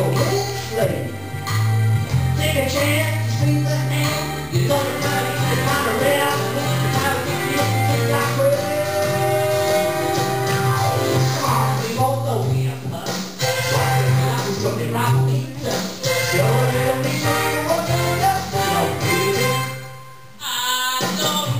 this lady. Take a chance, sweep the hand. You're gonna try to find a way out. How to get you to that way. Come on, we won't know him, huh? I was looking right for me. You're a little bit more what you got. No, baby. I don't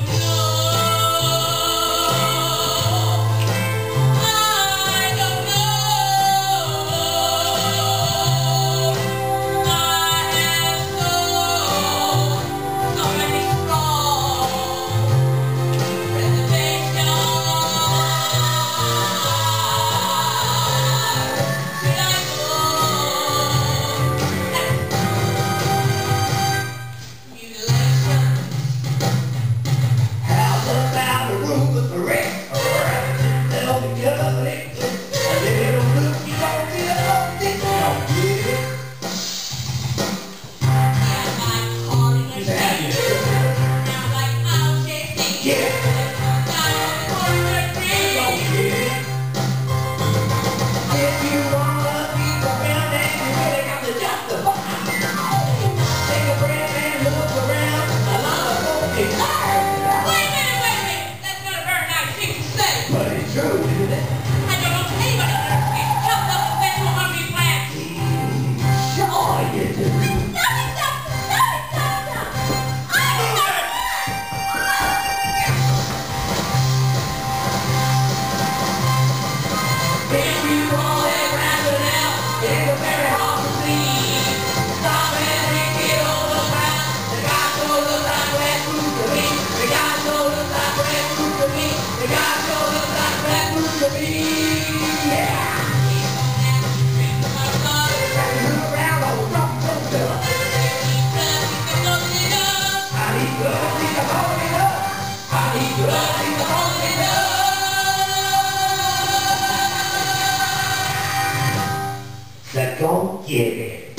true, isn't it? I don't know anybody who helped us invent one of these plants. Sure you do. Stop! If you want it rounded out, it's very hard to see. Stop and get on the ground. The guy sure looks like red food to me. The guy sure looks like red food to me. The guy sure looks like red food to me. Yeah. Around on the rock, I need blood, he's a holding up. I need blood, he's a holding up. Now go get it.